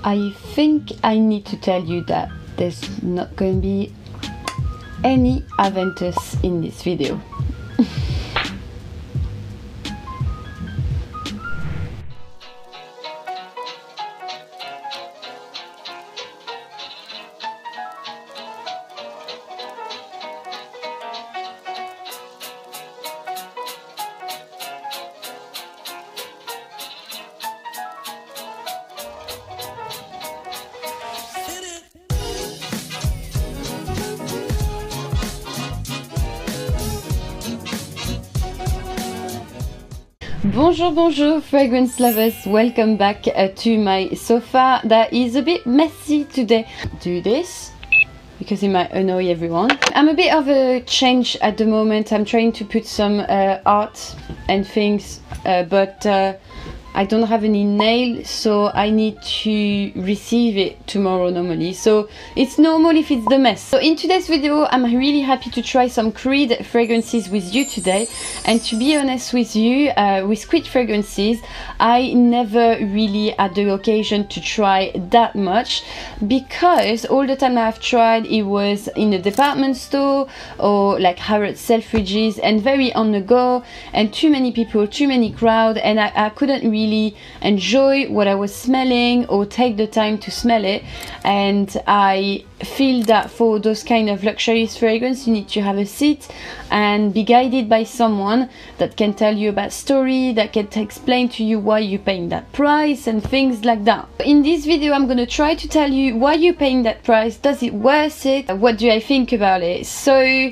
I think I need to tell you that there's not going to be any Aventus in this video. Bonjour fragrance lovers, welcome back to my sofa that is a bit messy today. Do this because it might annoy everyone. I'm a bit of a change at the moment. I'm trying to put some art and things but I don't have any nail, so I need to receive it tomorrow normally. So it's normal if it's the mess. So in today's video, I'm really happy to try some Creed fragrances with you today. And to be honest with you, with Creed fragrances, I never really had the occasion to try that much because all the time I've tried, it was in a department store or like Harrods Selfridges and very on the go and too many people, too many crowd, and I couldn't really enjoy what I was smelling or take the time to smell it. And I feel that for those kind of luxurious fragrance, you need to have a seat and be guided by someone that can tell you about story, that can explain to you why you're paying that price and things like that. In this video, I'm gonna try to tell you why you're paying that price. Does it worth it? What do I think about it? So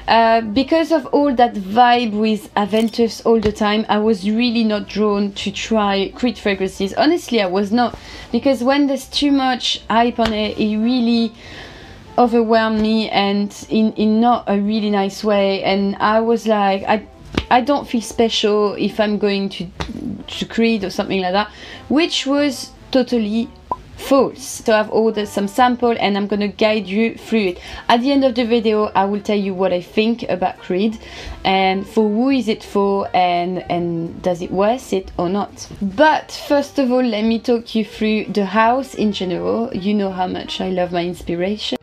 because of all that vibe with Aventus all the time, I was really not drawn to try Creed fragrances. Honestly, I was not, because when there's too much hype on it, it really overwhelmed me, and in not a really nice way. And I was like, I don't feel special if I'm going to Creed or something like that, which was totally false. So I've ordered some sample and I'm gonna guide you through it. At the end of the video, I will tell you what I think about Creed and for who is it for, and does it worth it or not. But first of all, let me talk you through the house in general. You know how much I love my inspiration.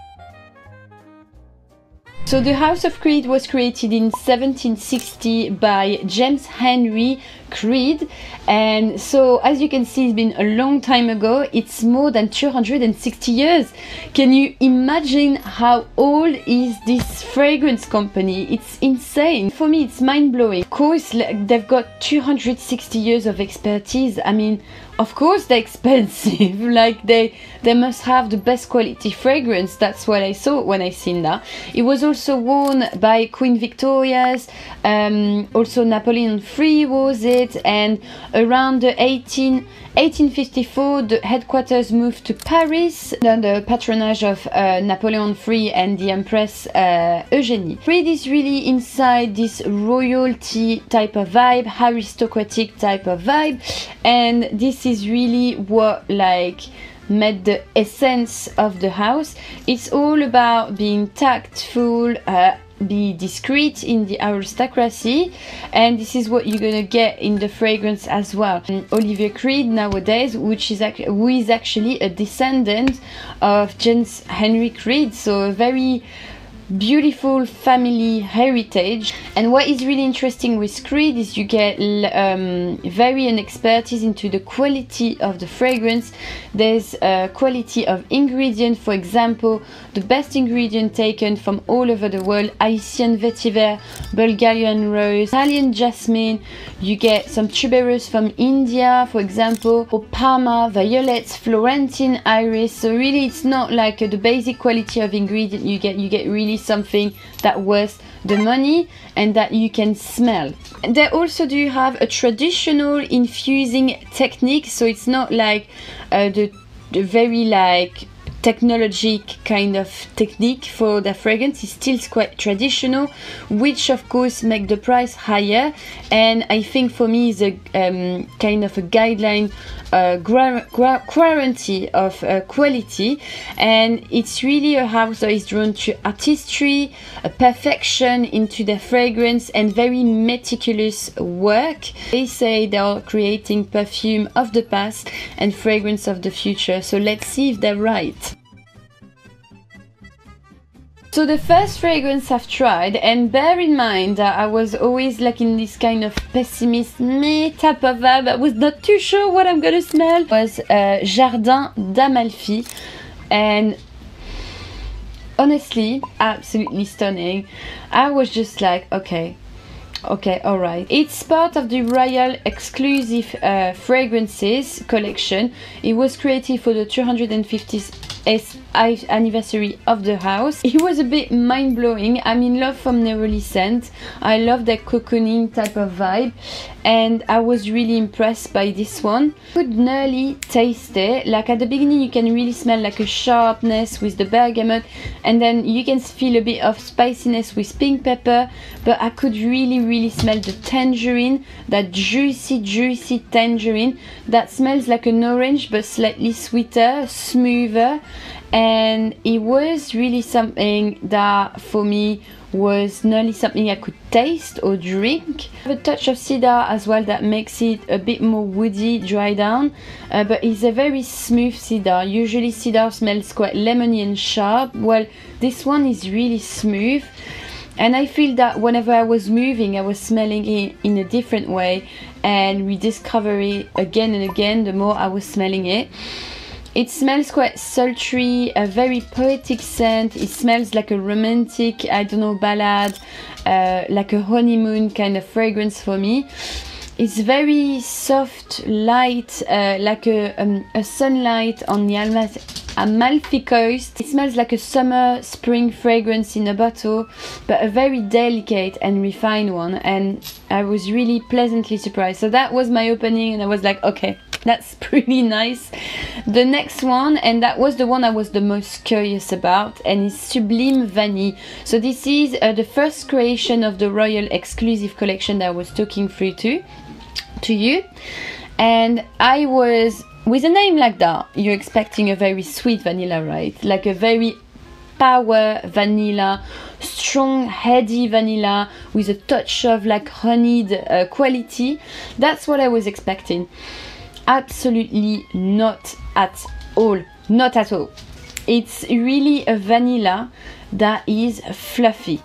So the House of Creed was created in 1760 by James Henry Creed, and so as you can see, it's been a long time ago. It's more than 260 years. Can you imagine how old is this fragrance company? It's insane. For me, it's mind-blowing. Of course, they've got 260 years of expertise. I mean, of course they're expensive. Like they must have the best quality fragrance. That's what I saw when I seen that. It was also worn by Queen Victoria's, also Napoleon III was it, and around the 1854 the headquarters moved to Paris under the patronage of Napoleon III and the Empress Eugenie. Creed is really inside this royalty type of vibe, aristocratic type of vibe, and this is really what like made the essence of the house. It's all about being tactful, be discreet in the aristocracy, and this is what you're gonna get in the fragrance as well. Olivier Creed nowadays, who is actually a descendant of James Henry Creed, so a very beautiful family heritage. And what is really interesting with Creed is you get very an expertise into the quality of the fragrance. There's a quality of ingredient, for example, the best ingredient taken from all over the world: Haitian vetiver, Bulgarian rose, Italian jasmine. You get some tuberose from India, for example, or Parma, violets, Florentine iris. So really, it's not like the basic quality of ingredient you get really something that worth the money and that you can smell. And they also do have a traditional infusing technique, so it's not like the very like technologic kind of technique for the fragrance. It's still quite traditional, which of course make the price higher, and I think for me is a kind of a guideline, guarantee of quality. And it's really a house that is drawn to artistry, perfection into the fragrance, and very meticulous work. They say they are creating perfume of the past and fragrance of the future, so let's see if they're right. So the first fragrance I've tried, and bear in mind that I was always like in this kind of pessimist type of vibe, I was not too sure what I'm gonna smell, was Jardin d'Amalfi, and honestly, absolutely stunning. I was just like, okay, alright. It's part of the Royal Exclusive Fragrances collection. It was created for the 250th anniversary of the house. It was a bit mind-blowing. I'm in love from Neroli scent. I love that cocooning type of vibe, and I was really impressed by this one. Could nearly taste it. Like at the beginning you can really smell like a sharpness with the bergamot, and then you can feel a bit of spiciness with pink pepper, but I could really smell the tangerine, that juicy tangerine that smells like an orange but slightly sweeter, smoother. And it was really something that for me was nearly something I could taste or drink. A touch of cedar as well that makes it a bit more woody, dry down, but it's a very smooth cedar. Usually cedar smells quite lemony and sharp. Well, this one is really smooth, and I feel that whenever I was moving I was smelling it in a different way, and rediscover it again and again the more I was smelling it. It smells quite sultry, a very poetic scent. It smells like a romantic, I don't know, ballad, like a honeymoon kind of fragrance for me. It's very soft, light, like a sunlight on the Amalfi Coast. It smells like a summer spring fragrance in a bottle, but a very delicate and refined one, and I was really pleasantly surprised. So that was my opening, and I was like, okay, that's pretty nice. The next one, and that was the one I was the most curious about, and is Sublime Vanille. So this is the first creation of the Royal Exclusive Collection that I was talking through to you. And I was, with a name like that, you're expecting a very sweet vanilla, right? Like a very power vanilla, strong heady vanilla with a touch of like honeyed quality. That's what I was expecting. Absolutely not at all. Not at all. It's really a vanilla that is fluffy.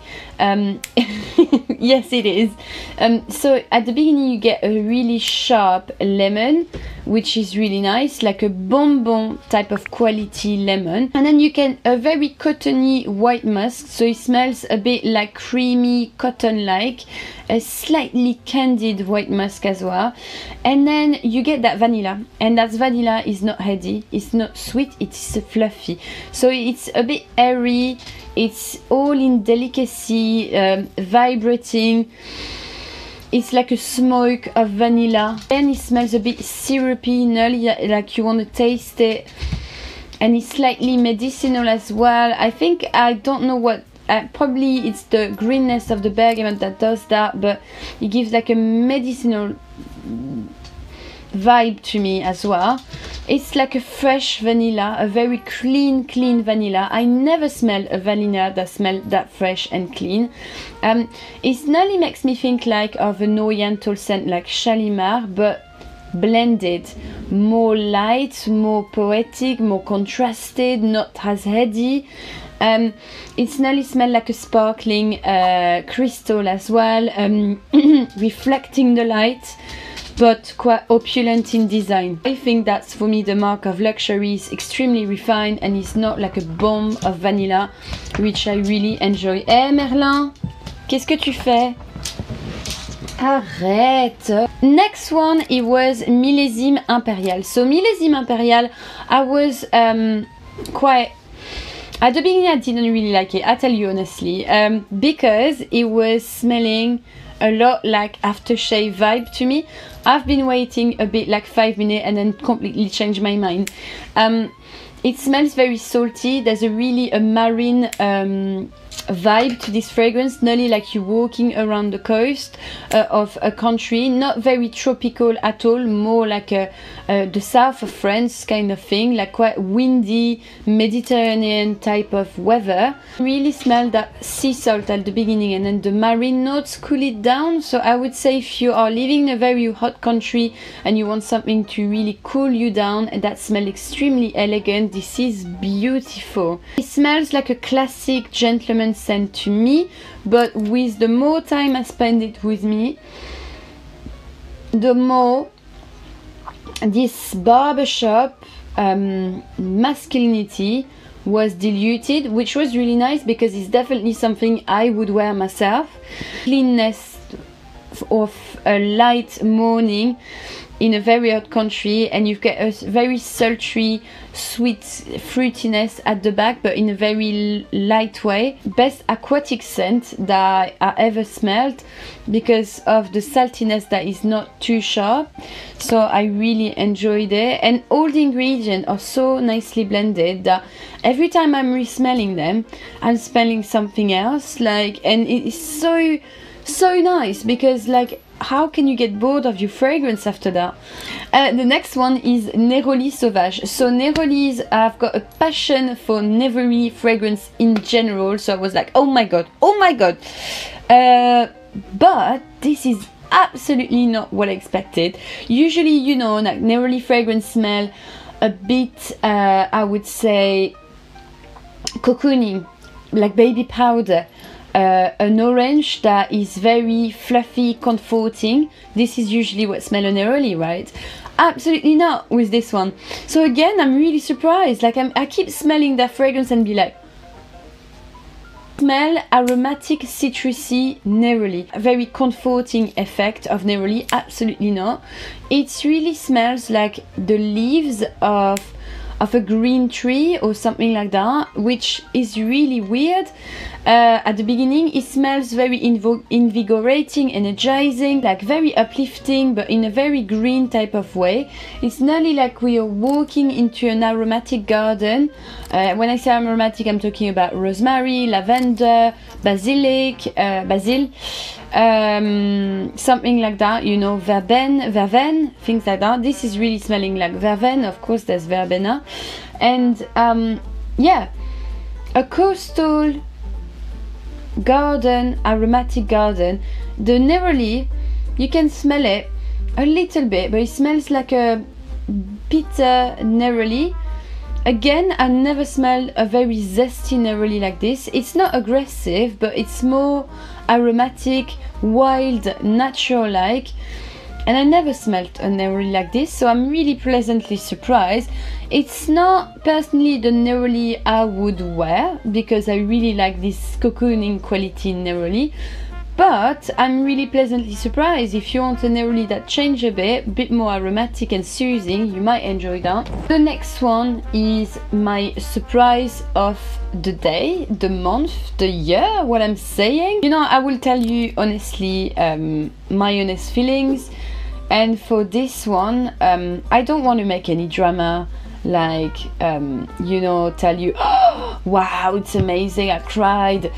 Yes, it is. So at the beginning you get a really sharp lemon, which is really nice, like a bonbon type of quality lemon, and then you can a very cottony white musk, so it smells a bit like creamy cotton, like a slightly candied white musk as well. And then you get that vanilla, and that vanilla is not heady, it's not sweet, it's fluffy, so it's a bit airy. It's all in delicacy, vibrating. It's like a smoke of vanilla. Then it smells a bit syrupy, nearly like you want to taste it. And it's slightly medicinal as well. I think, I don't know what, probably it's the greenness of the bergamot that does that, but it gives like a medicinal vibe to me as well. It's like a fresh vanilla, a very clean vanilla. I never smell a vanilla that smells that fresh and clean. It nearly makes me think like of an oriental scent like Shalimar, but blended, more light, more poetic, more contrasted, not as heady. It's nearly smell like a sparkling crystal as well, reflecting the light, but quite opulent in design. I think that's for me the mark of luxury. It's extremely refined and it's not like a bomb of vanilla, which I really enjoy. Eh Merlin, qu'est-ce que tu fais? Arrête. Next one, it was Millésime Impérial. So Millésime Impérial, I was quite, at the beginning I didn't really like it, I tell you honestly, because it was smelling a lot like aftershave vibe to me. I've been waiting a bit, like 5 minutes, and then completely changed my mind. It smells very salty. There's a really marine vibe to this fragrance, nearly like you're walking around the coast of a country, not very tropical at all, more like the south of France kind of thing, like quite windy Mediterranean type of weather. Really smell that sea salt at the beginning, and then the marine notes cool it down. So I would say if you are living in a very hot country and you want something to really cool you down, and that smells extremely elegant, this is beautiful. It smells like a classic gentleman scent to me, but with the more time I spend it with me, the more this barbershop masculinity was diluted, which was really nice because it's definitely something I would wear myself. Cleanness of a light morning in a very hot country, and you get a very sultry, sweet fruitiness at the back, but in a very light way. Best aquatic scent that I ever smelled because of the saltiness that is not too sharp. So I really enjoyed it, and all the ingredients are so nicely blended that every time I'm re-smelling them, I'm smelling something else. Like, and it is so nice because, like, how can you get bored of your fragrance after that? The next one is Neroli Sauvage. So Nerolis, I've got a passion for Neroli fragrance in general, so I was like, oh my god. But this is absolutely not what I expected. Usually, you know, like Neroli fragrance smell a bit, I would say, cocooning, like baby powder. An orange that is very fluffy, comforting. This is usually what smells a Neroli, right? Absolutely not with this one. So again, I'm really surprised. Like, I keep smelling that fragrance and be like, smell aromatic, citrusy Neroli. A very comforting effect of Neroli. Absolutely not. It really smells like the leaves of a green tree or something like that, which is really weird. At the beginning it smells very invigorating, energizing, like very uplifting, but in a very green type of way. It's nearly like we are walking into an aromatic garden. When I say aromatic, I'm talking about rosemary, lavender, basil, something like that, you know, verveine, things like that. This is really smelling like verveine. Of course there's verbena, and yeah, a coastal garden, aromatic garden. The Neroli, you can smell it a little bit, but it smells like a bitter Neroli. Again, I never smelled a very zesty Neroli like this. It's not aggressive, but it's more aromatic, wild, natural-like. And I never smelled a Neroli like this, so I'm really pleasantly surprised. It's not personally the Neroli I would wear, because I really like this cocooning quality in Neroli. But I'm really pleasantly surprised. If you want a Neroli that change a bit more aromatic and soothing, you might enjoy that. The next one is my surprise of the day, the month, the year, what I'm saying. You know, I will tell you honestly my honest feelings. And for this one, I don't want to make any drama, like, you know, tell you, oh, wow, it's amazing, I cried.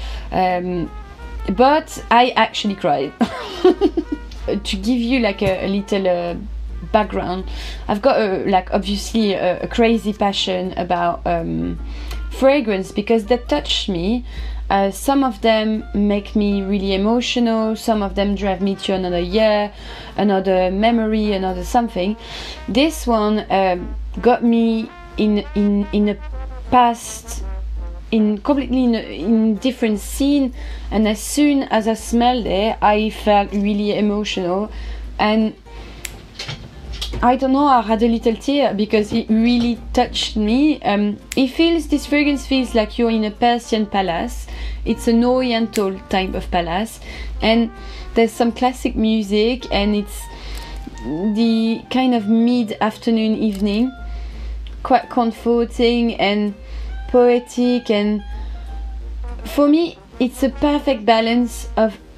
But I actually cried. To give you like a little background, I've got like obviously a crazy passion about fragrance, because they touch me. Some of them make me really emotional, some of them drive me to another year, another memory, another something. This one got me in a past, completely in different scene, and as soon as I smelled it, I felt really emotional, and I don't know, I had a little tear because it really touched me. This fragrance feels like you're in a Persian palace. It's an oriental type of palace, and there's some classic music, and it's the kind of mid-afternoon evening, quite comforting and poetic, and for me it's a perfect balance of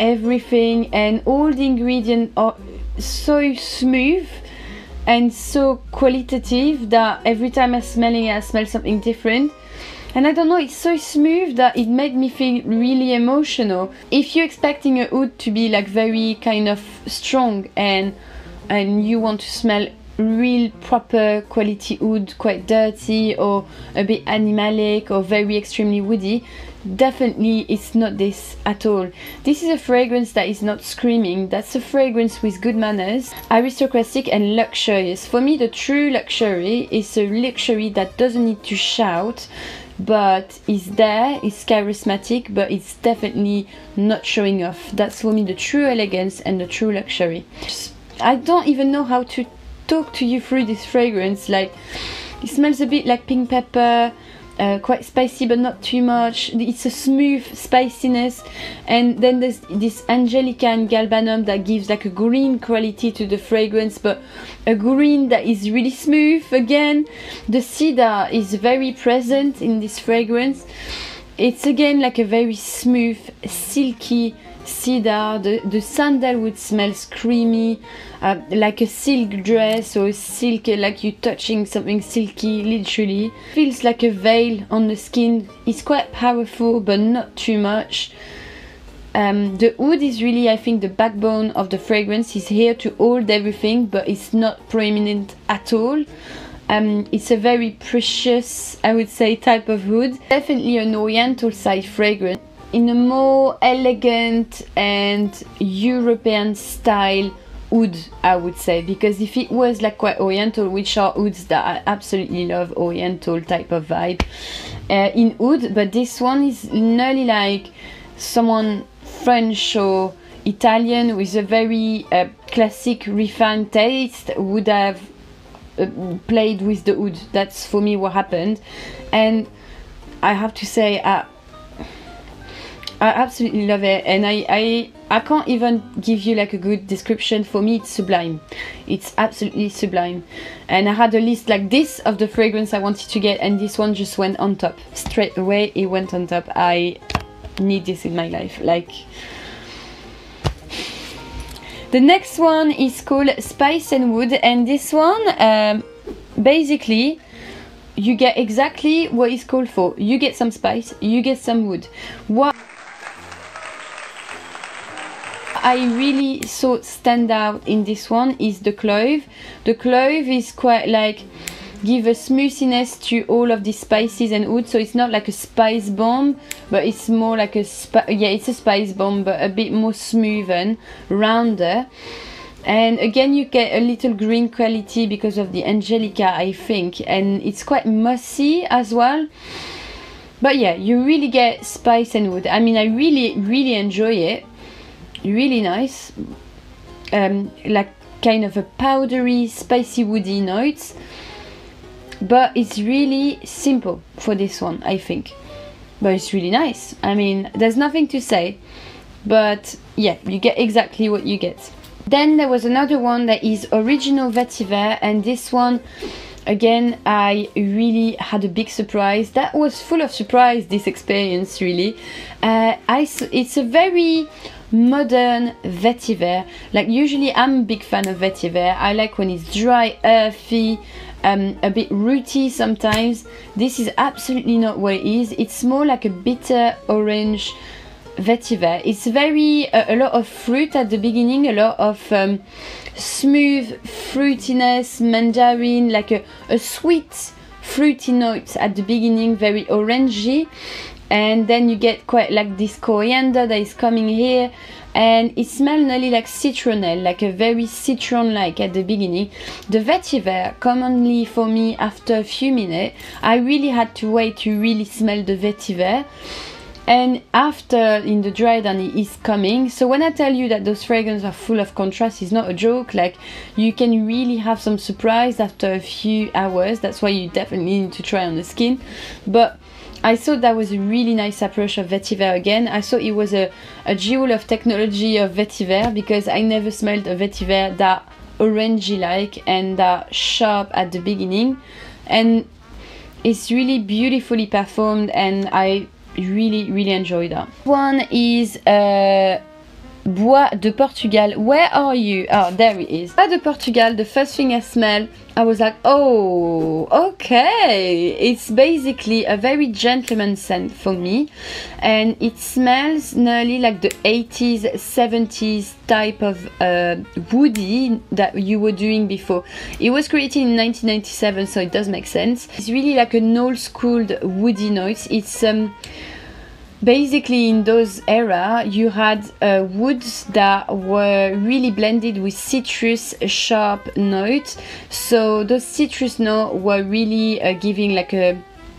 everything, and all the ingredients are so smooth and so qualitative that every time I'm smelling it, I smell something different. And I don't know, it's so smooth that it made me feel really emotional. If you're expecting a oud to be like very kind of strong and you want to smell real proper quality oud, quite dirty or a bit animalic or very extremely woody, definitely it's not this at all. This is a fragrance that is not screaming. That's a fragrance with good manners, aristocratic and luxurious. For me, the true luxury is a luxury that doesn't need to shout, but is there, is charismatic, but it's definitely not showing off. That's for me the true elegance and the true luxury. I don't even know how to talk to you through this fragrance. Like, it smells a bit like pink pepper, quite spicy but not too much. It's a smooth spiciness, and then there's this Angelica and Galbanum that gives like a green quality to the fragrance, but a green that is really smooth. Again, the cedar is very present in this fragrance. It's again like a very smooth, silky cedar. The sandalwood smells creamy, like a silk dress or silk, like you touching something silky, literally. Feels like a veil on the skin. It's quite powerful but not too much. The oud is really, I think, the backbone of the fragrance. It's here to hold everything, but it's not prominent at all. It's a very precious, I would say, type of oud. Definitely an oriental side fragrance in a more elegant and European style oud, I would say, because if it was like quite oriental, which are ouds that I absolutely love, oriental type of vibe in oud, but this one is nearly like someone French or Italian with a very classic refined taste would have played with the oud. That's for me what happened, and I have to say I absolutely love it, and I can't even give you like a good description. For me, it's sublime. It's absolutely sublime. And I had a list like this of the fragrance I wanted to get, and this one just went on top. Straight away, it went on top. I need this in my life. Like, the next one is called Spice and Wood, and this one, basically, you get exactly what it's called for. You get some spice, you get some wood. What I really saw stand out in this one is the clove. The clove is quite like give a smoothiness to all of these spices and wood, so it's not like a spice bomb, but it's more like a it's a spice bomb, but a bit more smooth and rounder. And again, you get a little green quality because of the Angelica, I think, and it's quite mossy as well. But yeah, you really get spice and wood. I mean, I really enjoy it. Really nice, like kind of a powdery, spicy, woody notes, but it's really simple for this one, I think, but it's really nice. I mean, there's nothing to say, but yeah, you get exactly what you get. Then there was another one that is Original Vetiver, and this one, again, I really had a big surprise. That was full of surprise, this experience, really. It's a very modern vetiver. Like, usually I'm a big fan of vetiver. I like when it's dry, earthy, a bit rooty sometimes. This is absolutely not what it is. It's more like a bitter orange vetiver. It's very a lot of fruit at the beginning, a lot of smooth fruitiness, mandarin, like a sweet fruity note at the beginning, very orangey, and then you get quite like this coriander that is coming here, and it smells nearly like citronelle, like a very citron-like at the beginning. The vetiver, commonly for me, after a few minutes, I really had to wait to really smell the vetiver. And after, in the dry down, it is coming. So when I tell you that those fragrances are full of contrast, it's not a joke. Like, you can really have some surprise after a few hours. That's why you definitely need to try on the skin. But I thought that was a really nice approach of vetiver again. I thought it was a jewel of technology of vetiver, because I never smelled a vetiver that orangey like and that sharp at the beginning. And it's really beautifully performed, and I really enjoy that. One is Bois de Portugal. Where are you? Oh, there it is. Bois de Portugal, the first thing I smelled, I was like, oh, okay. It's basically a very gentleman scent for me. And it smells nearly like the 80s, 70s type of woody that you were doing before. It was created in 1997, so it does make sense. It's really like an old school woody note. It's basically in those era you had woods that were really blended with citrus sharp notes, so those citrus notes were really giving like a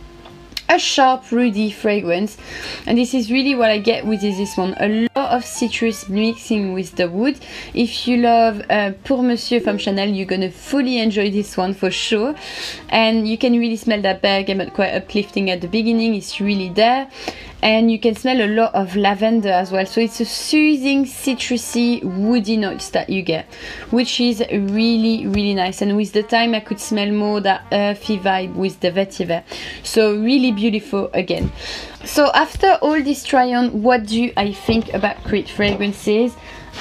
sharp woody fragrance, and this is really what I get with this one. A lot of citrus mixing with the wood. If you love Pour Monsieur from Chanel, you're gonna fully enjoy this one for sure. And you can really smell that bergamot, quite uplifting at the beginning. It's really there. And you can smell a lot of lavender as well, so it's a soothing, citrusy, woody notes that you get, which is really, really nice. And with the time I could smell more that earthy vibe with the vetiver, so really beautiful again. So after all this try on, what do I think about Creed fragrances?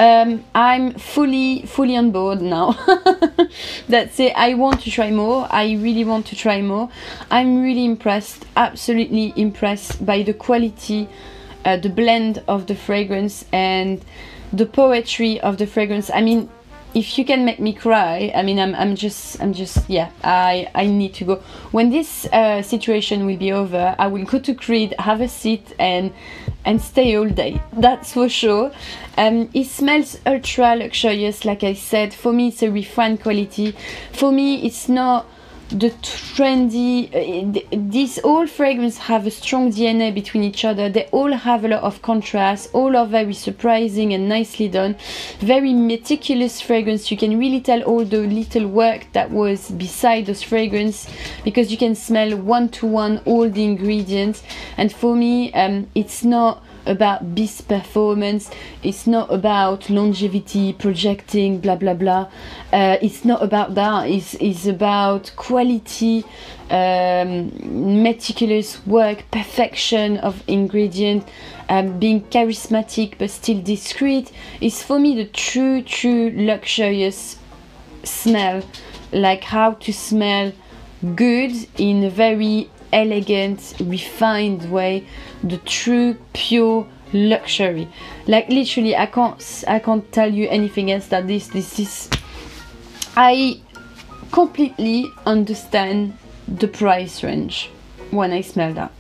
I'm fully on board now. That's it. I want to try more. I really want to try more. I'm really impressed, absolutely impressed by the quality, the blend of the fragrance and the poetry of the fragrance. I mean, if you can make me cry, I mean, I'm just yeah, I need to go. When this situation will be over, I will go to Creed, have a seat and stay all day, that's for sure. It smells ultra luxurious, like I said. For me it's a refined quality. For me it's not the trendy, these all fragrances have a strong DNA between each other. They all have a lot of contrast, all are very surprising and nicely done, very meticulous fragrance. You can really tell all the little work that was beside those fragrances, because you can smell one-to-one all the ingredients. And for me it's not about beast performance, it's not about longevity, projecting, blah blah blah. It's not about that. It's about quality, meticulous work, perfection of ingredient, being charismatic but still discreet. It's for me the true luxurious smell, like how to smell good in a very elegant, refined way, the true pure luxury. Like literally I can't tell you anything else that this is. I completely understand the price range when I smell that.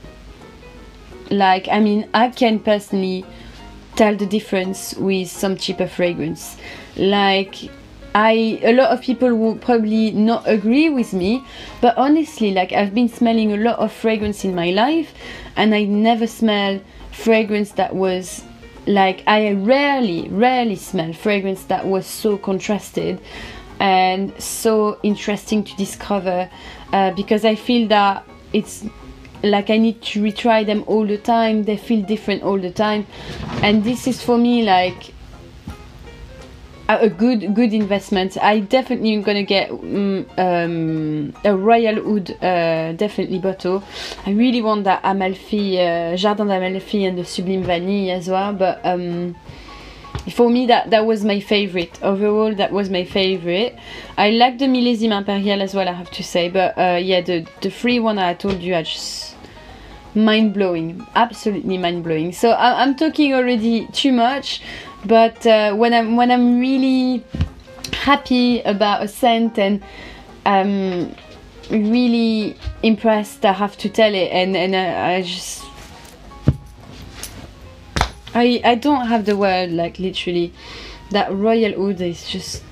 Like, I mean, I can personally tell the difference with some cheaper fragrance. Like, a lot of people will probably not agree with me, but honestly, like, I've been smelling a lot of fragrance in my life and I never smell fragrance that was like, I rarely smell fragrance that was so contrasted and so interesting to discover, because I feel that it's like I need to retry them all the time. They feel different all the time, and this is for me like a good investment. I definitely am gonna get a Royal Oud definitely bottle. I really want that Amalfi, Jardin d'Amalfi and the Sublime Vanille as well, but for me that was my favorite. Overall that was my favorite. I like the Millésime Impérial as well, I have to say, but yeah, the free one I told you, I just mind-blowing, absolutely mind-blowing. So I'm talking already too much, but when I'm really happy about a scent and really impressed, I have to tell it, and I just I don't have the word, like literally that Royal Oud is just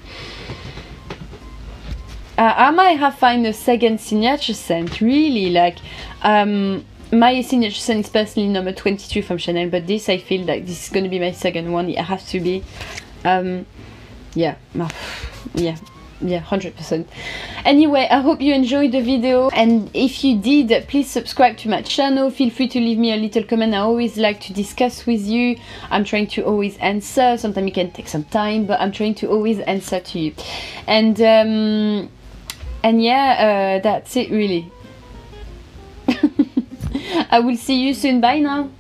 I might have find a second signature scent, really, like my signature scent is personally number 22 from Chanel, but this I feel like this is gonna be my second one. It has to be. Yeah, 100%. Anyway, I hope you enjoyed the video, and if you did, please subscribe to my channel. Feel free to leave me a little comment. I always like to discuss with you. I'm trying to always answer. Sometimes it can take some time, but I'm trying to always answer to you. And yeah, that's it really. I will see you soon. Bye now.